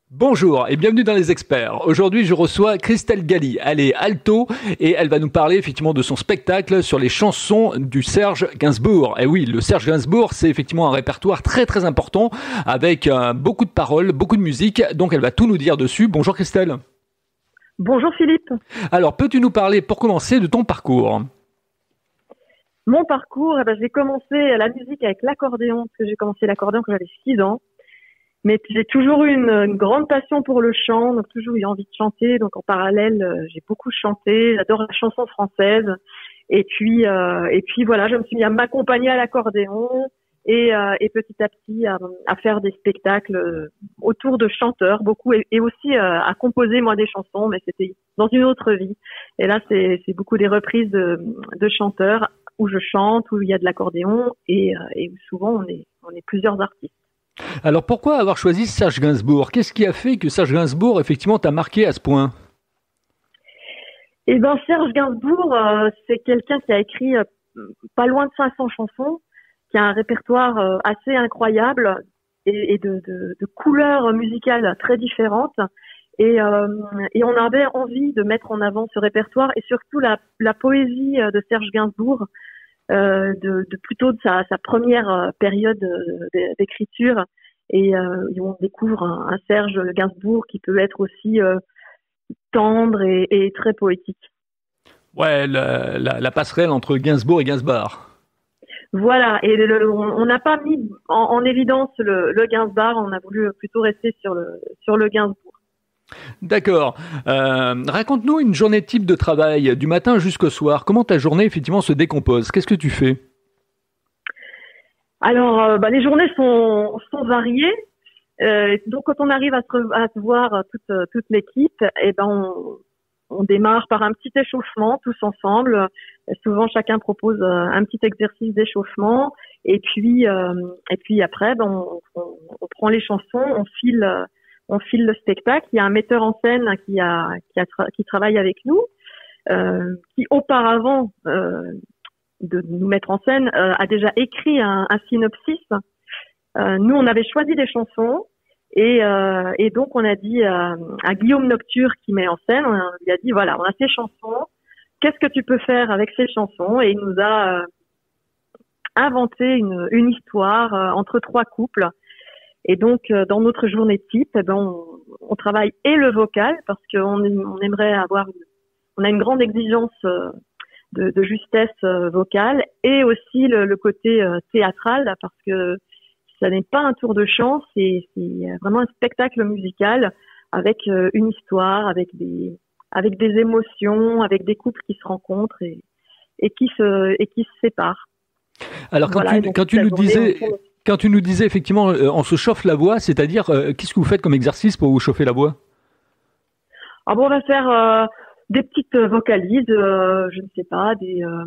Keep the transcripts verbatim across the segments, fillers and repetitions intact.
Bonjour et bienvenue dans Les Experts. Aujourd'hui, je reçois Christelle Galli. Elle est alto et elle va nous parler effectivement de son spectacle sur les chansons du Serge Gainsbourg. Et oui, le Serge Gainsbourg, c'est effectivement un répertoire très très important avec euh, beaucoup de paroles, beaucoup de musique. Donc elle va tout nous dire dessus. Bonjour Christelle. Bonjour Philippe. Alors, peux-tu nous parler pour commencer de ton parcours ? Mon parcours, eh ben, j'ai commencé la musique avec l'accordéon, parce que j'ai commencé l'accordéon quand j'avais six ans. Mais j'ai toujours eu une, une grande passion pour le chant, donc toujours eu envie de chanter. Donc en parallèle, euh, j'ai beaucoup chanté. J'adore la chanson française. Et puis, euh, et puis voilà, je me suis mis à m'accompagner à l'accordéon et, euh, et petit à petit à, à faire des spectacles autour de chanteurs, beaucoup, et, et aussi euh, à composer moi des chansons, mais c'était dans une autre vie. Et là, c'est, c'est beaucoup des reprises de, de chanteurs où je chante, où il y a de l'accordéon et, euh, et où souvent on est, on est plusieurs artistes. Alors pourquoi avoir choisi Serge Gainsbourg ? Qu'est-ce qui a fait que Serge Gainsbourg effectivement t'a marqué à ce point ? Eh ben Serge Gainsbourg, euh, c'est quelqu'un qui a écrit euh, pas loin de cinq cents chansons, qui a un répertoire euh, assez incroyable et, et de, de, de couleurs musicales très différentes. Et, euh, et on avait envie de mettre en avant ce répertoire et surtout la, la poésie de Serge Gainsbourg, euh, de, de plutôt de sa, sa première période d'écriture. Et, euh, et on découvre un, un Serge Gainsbourg qui peut être aussi euh, tendre et, et très poétique. Ouais, la, la, la passerelle entre Gainsbourg et Gainsbourg. Voilà, et le, le, on n'a pas mis en, en évidence le, le Gainsbourg, on a voulu plutôt rester sur le, sur le Gainsbourg. D'accord. Euh, raconte-nous une journée type de travail, du matin jusqu'au soir. Comment ta journée effectivement se décompose ? Qu'est-ce que tu fais ? Alors, euh, bah, les journées sont, sont variées. Euh, donc, quand on arrive à se, à se voir toute, toute l'équipe, eh ben, on, on démarre par un petit échauffement tous ensemble. Souvent, chacun propose un petit exercice d'échauffement. Et puis, euh, et puis après, ben, on, on, on prend les chansons, on file, on file le spectacle. Il y a un metteur en scène qui a, qui, a tra- qui travaille avec nous, euh, qui auparavant euh, de nous mettre en scène euh, a déjà écrit un, un synopsis. Euh, nous, on avait choisi des chansons. Et, euh, et donc, on a dit à, à Guillaume Nocture qui met en scène, on lui a dit, voilà, on a ces chansons, qu'est-ce que tu peux faire avec ces chansons ? Et il nous a euh, inventé une, une histoire euh, entre trois couples. Et donc, euh, dans notre journée type, eh ben, on, on travaille et le vocal, parce qu'on on aimerait avoir, on a une grande exigence euh, de, de justesse euh, vocale, et aussi le, le côté euh, théâtral, parce que ça n'est pas un tour de chant, c'est, c'est vraiment un spectacle musical avec euh, une histoire, avec des, avec des émotions, avec des couples qui se rencontrent et, et qui se, et qui se séparent. Alors quand voilà, tu, quand tu nous disais, quand tu nous disais effectivement, euh, on se chauffe la voix, c'est-à-dire euh, qu'est-ce que vous faites comme exercice pour vous chauffer la voix ? Ah bon, on va faire euh, des petites vocalises, euh, je ne sais pas, des euh,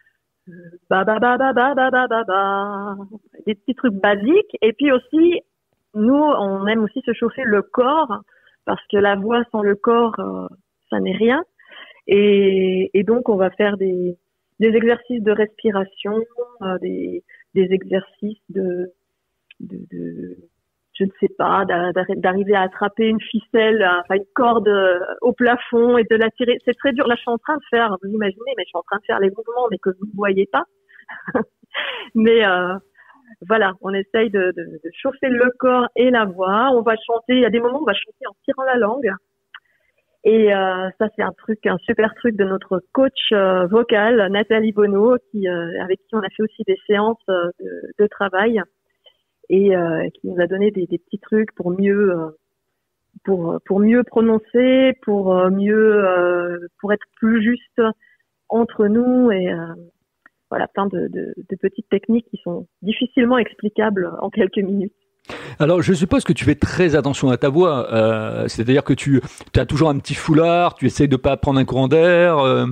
ba ba ba ba ba ba ba ba ba, des petits trucs basiques. Et puis aussi, nous, on aime aussi se chauffer le corps, parce que la voix sans le corps, euh, ça n'est rien. Et, et donc, on va faire des, des exercices de respiration, euh, des, des exercices de, de, de, je ne sais pas, d'arriver à attraper une ficelle, enfin une corde au plafond et de la tirer. C'est très dur. Là, je suis en train de faire, vous imaginez, mais je suis en train de faire les mouvements, mais que vous ne voyez pas. mais euh, voilà, on essaye de, de, de chauffer le corps et la voix. On va chanter, il y a des moments où on va chanter en tirant la langue. Et euh, ça, c'est un truc, un super truc de notre coach euh, vocal, Nathalie Bonneau, qui, euh, avec qui on a fait aussi des séances euh, de, de travail et euh, qui nous a donné des, des petits trucs pour mieux, euh, pour pour mieux prononcer, pour euh, mieux, euh, pour être plus juste entre nous et euh, voilà, plein de, de, de petites techniques qui sont difficilement explicables en quelques minutes. Alors, je suppose que tu fais très attention à ta voix, euh, c'est-à-dire que tu, tu as toujours un petit foulard, tu essayes de pas prendre un courant d'air. Euh...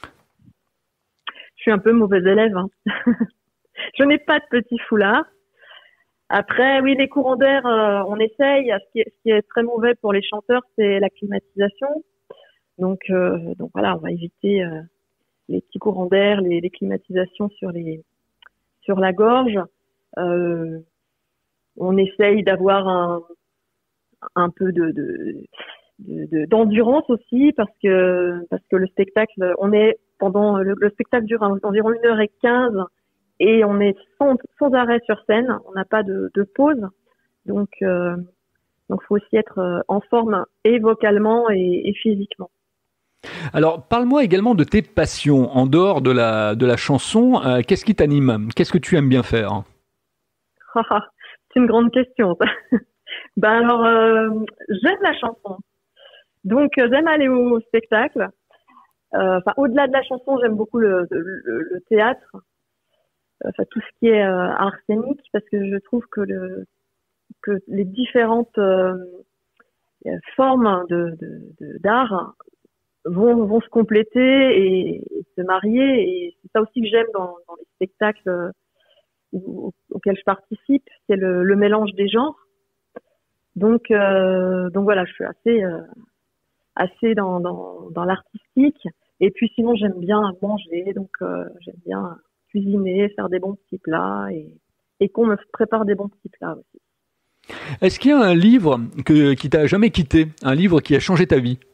Je suis un peu mauvais élève. Hein. Je n'ai pas de petit foulard. Après, oui, les courants d'air, euh, on essaye. Ce qui, est, ce qui est très mauvais pour les chanteurs, c'est la climatisation. Donc, euh, donc voilà, on va éviter euh, les petits courants d'air, les, les climatisations sur les sur la gorge. Euh, on essaye d'avoir un, un peu de, de, de, de- d'endurance aussi parce que parce que le spectacle, on est pendant le, le spectacle dure environ une heure et quinze et on est sans, sans arrêt sur scène, on n'a pas de, de pause, donc euh, donc faut aussi être euh, en forme et vocalement et, et physiquement. Alors, parle-moi également de tes passions en dehors de la, de la chanson. Euh, qu'est-ce qui t'anime? Qu'est-ce que tu aimes bien faire? C'est une grande question. Ça. Ben alors, euh, j'aime la chanson, donc euh, j'aime aller au spectacle. Euh, Enfin, au-delà de la chanson, j'aime beaucoup le, le, le théâtre, enfin tout ce qui est euh, art scénique, parce que je trouve que le que les différentes euh, formes de, de, de- d'art vont, vont se compléter et, et se marier. Et c'est ça aussi que j'aime dans, dans les spectacles euh, où- auxquels je participe, c'est le, le mélange des genres. Donc, euh, donc voilà, je suis assez, euh, assez dans, dans, dans l'artistique. Et puis sinon, j'aime bien manger, donc euh, j'aime bien cuisiner, faire des bons petits plats et, et qu'on me prépare des bons petits plats aussi. Est-ce qu'il y a un livre que, qui t'a jamais quitté? Un livre qui a changé ta vie?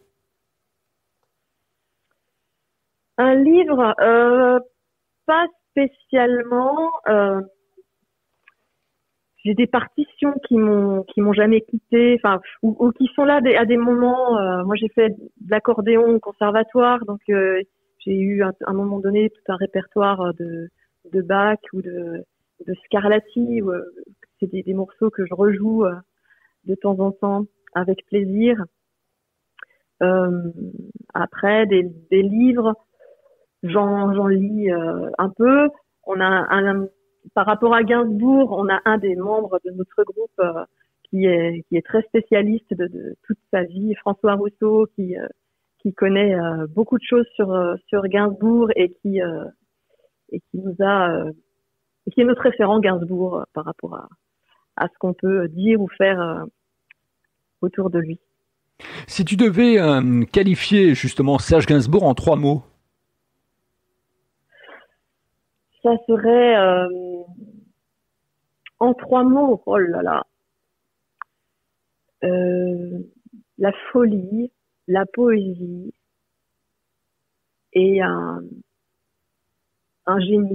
Un livre, euh, pas spécialement. Euh, j'ai des partitions qui m'ont qui m'ont jamais quitté, enfin ou, ou qui sont là des, à des moments. Euh, moi, j'ai fait de l'accordéon au conservatoire, donc euh, j'ai eu à un moment donné tout un répertoire de de Bach ou de de Scarlatti. Où, euh, c'est des, des morceaux que je rejoue euh, de temps en temps avec plaisir. Euh, Après, des, des livres, j'en j'en lis euh, un peu. On a un, un- par rapport à Gainsbourg, on a un des membres de notre groupe euh, qui est qui est très spécialiste de, de toute sa vie, François Rousseau, qui euh, qui connaît euh, beaucoup de choses sur euh, sur Gainsbourg et qui euh, et qui nous a euh, et qui est notre référent Gainsbourg euh, par rapport à à ce qu'on peut dire ou faire euh, autour de lui. Si tu devais euh, qualifier justement Serge Gainsbourg en trois mots. Ça serait euh, en trois mots. Oh là là. Euh, la folie, la poésie et un, un génie.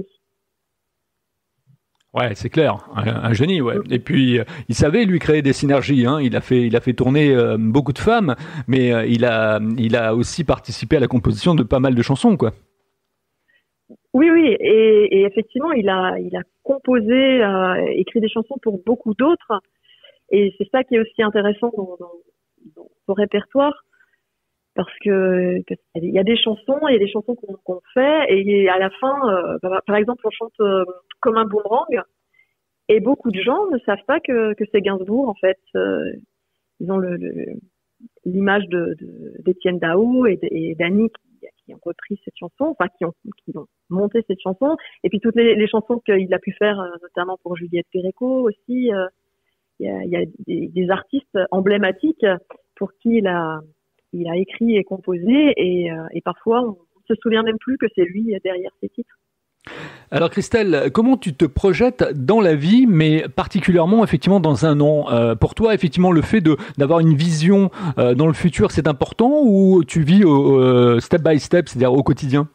Ouais, c'est clair, un, un génie, ouais. Mm. Et puis, euh, il savait lui créer des synergies. Hein. Il a fait, il a fait tourner euh, beaucoup de femmes, mais euh, il a, il a aussi participé à la composition de pas mal de chansons, quoi. Oui, oui, et, et effectivement, il a, il a composé, euh, écrit des chansons pour beaucoup d'autres, et c'est ça qui est aussi intéressant dans, dans, dans son répertoire, parce que, que il y a des chansons, il y a des chansons qu'on qu'on fait, et à la fin, euh, par par exemple, on chante euh, comme un boomerang, et beaucoup de gens ne savent pas que, que c'est Gainsbourg, en fait. Euh, ils ont le, le- l'image de, de, d'Étienne Dao et, d- et d'Annie qui, qui ont repris cette chanson, enfin qui ont, qui ont monté cette chanson, et puis toutes les, les chansons qu'il a pu faire, euh, notamment pour Juliette Péréco aussi. euh, Il y a, il y a des, des artistes emblématiques pour qui il a, il a écrit et composé, et, euh, et parfois on se souvient même plus que c'est lui derrière ces titres. Alors Christelle, comment tu te projettes dans la vie, mais particulièrement effectivement dans un an? Euh, pour toi, effectivement, le fait de d'avoir une vision euh, dans le futur, c'est important ou tu vis au, euh, step by step, c'est-à-dire au quotidien?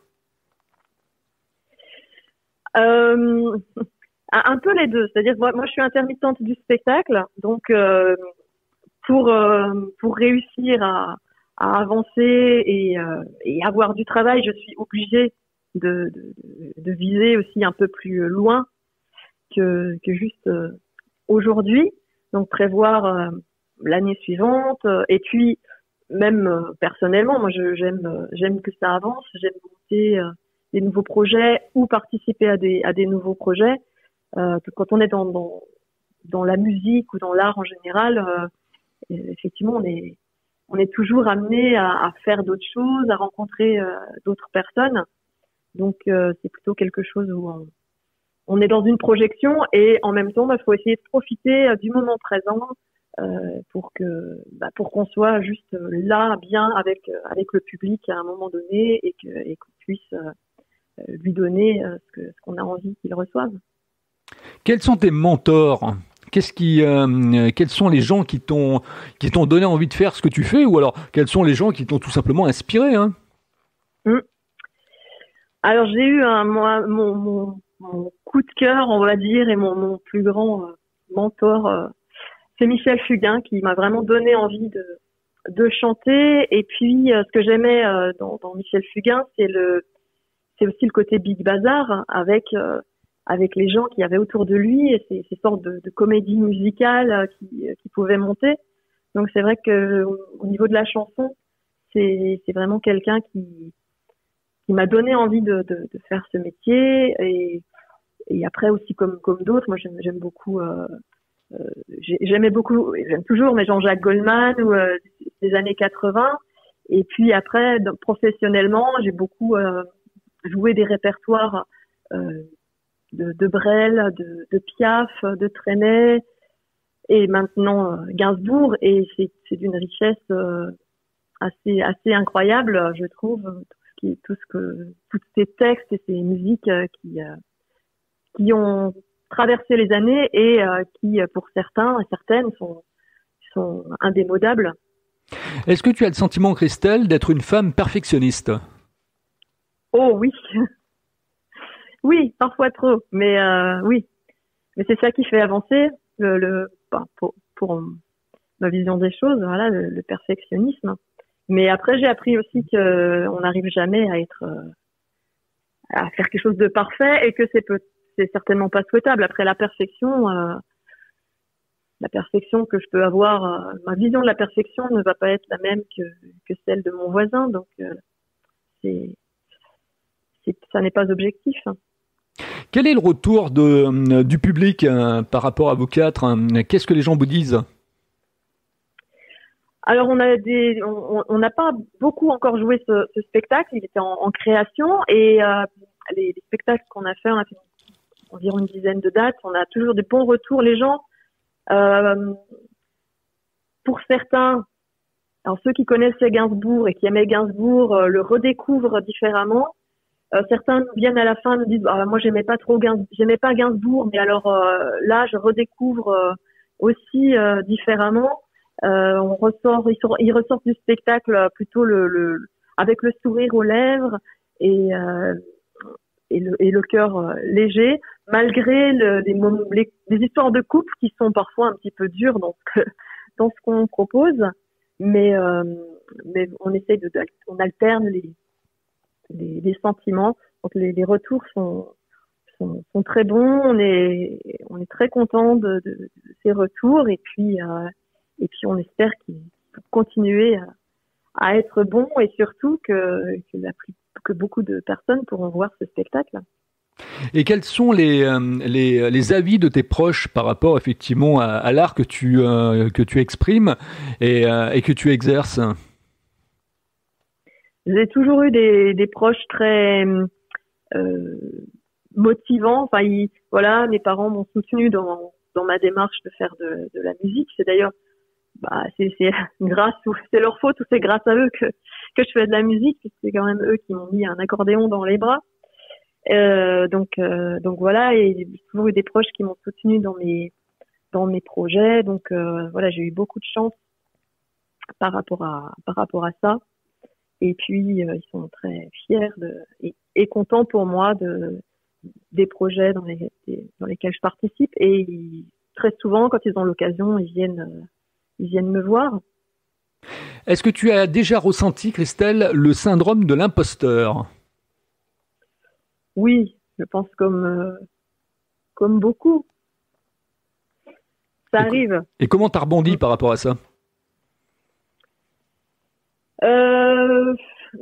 Euh, un un peu les deux, c'est-à-dire moi, moi je suis intermittente du spectacle, donc euh, pour euh, pour réussir à, à avancer et, euh, et avoir du travail, je suis obligée de, de, de viser aussi un peu plus loin que, que juste euh, aujourd'hui. Donc prévoir euh, l'année suivante. euh, Et puis même euh, personnellement, moi je, j'aime euh, j'aime que ça avance. J'aime monter euh, des nouveaux projets ou participer à des à des nouveaux projets. Euh, quand on est dans, dans dans la musique ou dans l'art en général, euh, effectivement on est on est toujours amené à, à faire d'autres choses, à rencontrer euh, d'autres personnes. Donc euh, c'est plutôt quelque chose où on, on est dans une projection et en même temps, il bah, faut essayer de profiter euh, du moment présent euh, pour que, bah, pour qu'on soit juste là, bien avec euh, avec le public à un moment donné et que et qu'on puisse euh, lui donner euh, ce que ce qu'on a envie qu'il reçoive. Quels sont tes mentors qu'est-ce qui, euh, quels sont les gens qui t'ont qui t'ont donné envie de faire ce que tu fais, ou alors quels sont les gens qui t'ont tout simplement inspiré, hein? Mmh. Alors j'ai eu un moi mon, mon, mon coup de cœur, on va dire, et mon, mon plus grand euh, mentor, euh, c'est Michel Fugain, qui m'a vraiment donné envie de de chanter. Et puis euh, ce que j'aimais euh, dans, dans Michel Fugain, c'est le c'est aussi le côté Big Bazar, avec euh, avec les gens qu'il y avait autour de lui, et ces, ces sortes de, de comédies musicales euh, qui, qui pouvaient monter. Donc c'est vrai que au niveau de la chanson, c'est c'est vraiment quelqu'un qui qui m'a donné envie de, de, de faire ce métier. Et, et après aussi, comme comme d'autres, moi j'aime j'aime beaucoup euh, euh, j'aimais beaucoup, j'aime toujours, mais Jean-Jacques Goldman, ou euh, des années quatre-vingts. Et puis après, donc, professionnellement, j'ai beaucoup euh, joué des répertoires euh, de, de Brel, de, de Piaf, de Trenet, et maintenant euh, Gainsbourg. Et c'est c'est d'une richesse euh, assez assez incroyable, je trouve, tout ce qui tout ce que tous ces textes et ces musiques euh, qui euh, qui ont traversé les années, et euh, qui, pour certains et certaines, sont, sont indémodables. Est-ce que tu as le sentiment, Christelle, d'être une femme perfectionniste? Oh oui, oui, parfois trop, mais euh, oui, mais c'est ça qui fait avancer le, le bah, pour, pour ma vision des choses, voilà, le, le perfectionnisme. Mais après, j'ai appris aussi que on n'arrive jamais à être euh, à faire quelque chose de parfait, et que c'est peut c'est certainement pas souhaitable. Après, la perfection, euh, la perfection que je peux avoir, euh, ma vision de la perfection ne va pas être la même que, que celle de mon voisin. Donc, euh, c'est, c'est, ça n'est pas objectif. Quel est le retour de, du public euh, par rapport à vous quatre, hein? Qu'est-ce que les gens vous disent? Alors, on a des, on n'a pas beaucoup encore joué ce, ce spectacle. Il était en, en création, et euh, les, les spectacles qu'on a fait, on a fait environ une dizaine de dates. On a toujours des bons retours. Les gens, euh, pour certains, alors ceux qui connaissaient Gainsbourg et qui aimaient Gainsbourg, euh, le redécouvrent différemment. Euh, certains nous viennent à la fin, nous disent ah, moi j'aimais pas trop Gainsbourg, j'aimais pas Gainsbourg, mais alors euh, là je redécouvre euh, aussi euh, différemment. Euh, on ressort, ils, sont, ils ressortent du spectacle plutôt le, le avec le sourire aux lèvres, et euh, et le, et le cœur euh, léger, malgré le, les, les, les histoires de couple qui sont parfois un petit peu dures dans ce, que, dans ce qu'on propose, mais, euh, mais on essaye de, on alterne les, les, les sentiments. Donc les, les retours sont, sont, sont très bons, on est, on est très content de, de, de ces retours, et puis, euh, et puis on espère qu'ils vont continuer à, à être bons, et surtout que, que la plus que beaucoup de personnes pourront voir ce spectacle. Et quels sont les, euh, les, les avis de tes proches par rapport effectivement à, à l'art que tu, euh, que tu exprimes et, euh, et que tu exerces? J'ai toujours eu des, des proches très euh, motivants. Enfin, ils, voilà, mes parents m'ont soutenu dans, dans ma démarche de faire de, de la musique. C'est d'ailleurs, bah, c'est, c'est grâce ou c'est leur faute, ou c'est grâce à eux que que je fais de la musique, puisque c'est quand même eux qui m'ont mis un accordéon dans les bras. Euh, donc euh, donc voilà, et j'ai toujours eu des proches qui m'ont soutenu dans mes dans mes projets. Donc euh, voilà, j'ai eu beaucoup de chance par rapport à par rapport à ça. Et puis euh, ils sont très fiers de, et, et contents pour moi de des projets dans les dans lesquels je participe. Et ils, très souvent, quand ils ont l'occasion, ils viennent ils viennent me voir. Est-ce que tu as déjà ressenti, Christelle, le syndrome de l'imposteur? Oui, je pense comme euh, comme beaucoup. Ça et arrive. Et comment t'as rebondi par rapport à ça? euh,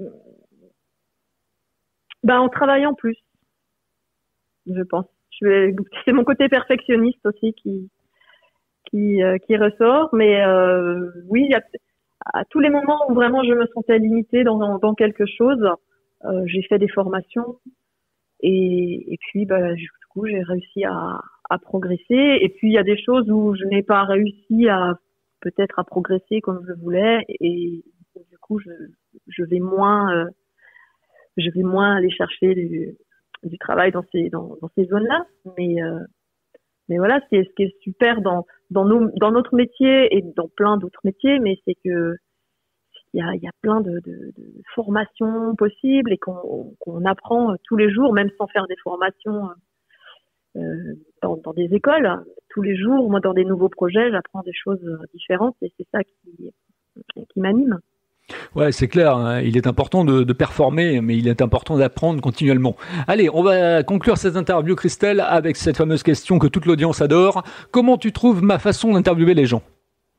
ben, en travaillant plus, je pense. Je vais, c'est mon côté perfectionniste aussi qui qui euh, qui ressort, mais euh, oui, il y a, à tous les moments où vraiment je me sentais limitée dans dans quelque chose, euh, j'ai fait des formations, et et puis bah, du coup j'ai réussi à à progresser. Et puis il y a des choses où je n'ai pas réussi à peut-être à progresser comme je voulais, et du coup je je vais moins euh, je vais moins aller chercher du, du travail dans ces dans dans ces zones-là, mais euh, mais voilà, ce qui est, ce qui est super dans, dans nos, dans notre métier et dans plein d'autres métiers, mais c'est que il y a, il y a plein de, de, de formations possibles et qu'on, qu'on apprend tous les jours, même sans faire des formations euh, dans, dans des écoles. Tous les jours, moi, dans des nouveaux projets, j'apprends des choses différentes et c'est ça qui, qui m'anime. Ouais, c'est clair, hein. Il est important de, de performer, mais il est important d'apprendre continuellement. Allez, on va conclure cette interview, Christelle, avec cette fameuse question que toute l'audience adore. Comment tu trouves ma façon d'interviewer les gens?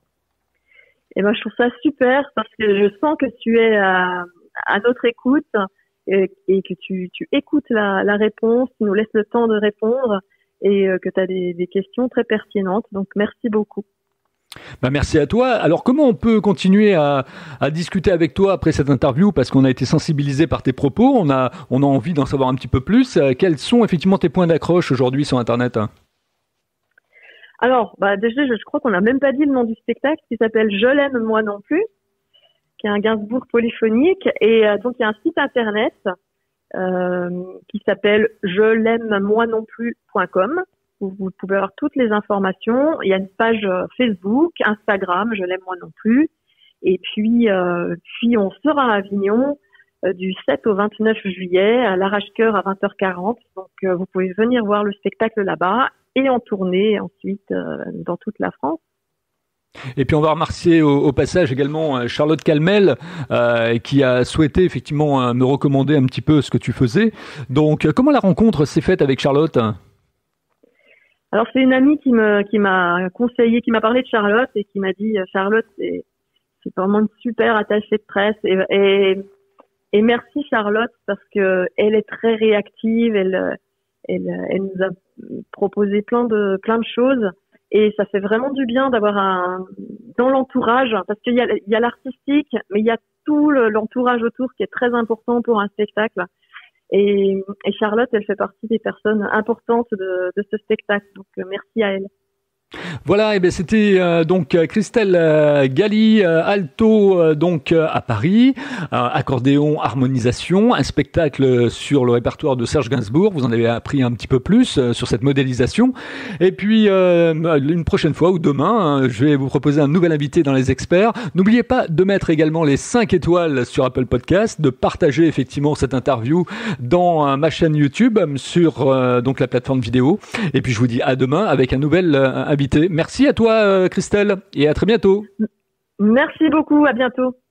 Eh ben, je trouve ça super parce que je sens que tu es à, à notre écoute et, et que tu, tu écoutes la, la réponse, tu nous laisses le temps de répondre et que tu as des, des questions très pertinentes. Donc, merci beaucoup. Bah merci à toi. Alors, comment on peut continuer à, à discuter avec toi après cette interview? Parce qu'on a été sensibilisé par tes propos, on a, on a envie d'en savoir un petit peu plus. Quels sont effectivement tes points d'accroche aujourd'hui sur Internet? Alors, bah déjà, je, je crois qu'on n'a même pas dit le nom du spectacle qui s'appelle « Je l'aime moi non plus », qui est un Gainsbourg polyphonique. Et euh, donc, il y a un site internet euh, qui s'appelle je l'aime moi non plus point com où vous pouvez avoir toutes les informations. Il y a une page Facebook, Instagram, je l'aime moi non plus. Et puis, euh, puis on sera à Avignon euh, du sept au vingt-neuf juillet à l'Arrache-Cœur à vingt heures quarante. Donc, euh, vous pouvez venir voir le spectacle là-bas et en tournée ensuite euh, dans toute la France. Et puis on va remercier au, au passage également Charlotte Calmel euh, qui a souhaité effectivement me recommander un petit peu ce que tu faisais. Donc comment la rencontre s'est faite avec Charlotte? Alors c'est une amie qui me qui m'a conseillé, qui m'a parlé de Charlotte et qui m'a dit Charlotte c'est c'est vraiment une super attachée de presse et, et et merci Charlotte parce que elle est très réactive, elle elle elle nous a proposé plein de plein de choses. Et ça fait vraiment du bien d'avoir un dans l'entourage, parce qu'il y a il y a l'artistique, mais il y a tout le, l'entourage autour qui est très important pour un spectacle. Et, et Charlotte, elle fait partie des personnes importantes de, de ce spectacle. Donc merci à elle. Voilà, et ben c'était euh, donc Christelle euh, Galli, euh, alto euh, donc euh, à Paris, euh, accordéon, harmonisation, un spectacle sur le répertoire de Serge Gainsbourg. Vous en avez appris un petit peu plus euh, sur cette modélisation. Et puis euh, une prochaine fois ou demain, euh, je vais vous proposer un nouvel invité dans les experts. N'oubliez pas de mettre également les cinq étoiles sur Apple Podcast, de partager effectivement cette interview dans euh, ma chaîne YouTube sur euh, donc la plateforme vidéo. Et puis je vous dis à demain avec un nouvel euh, invité. Merci à toi, Christelle, et à très bientôt. Merci beaucoup, à bientôt.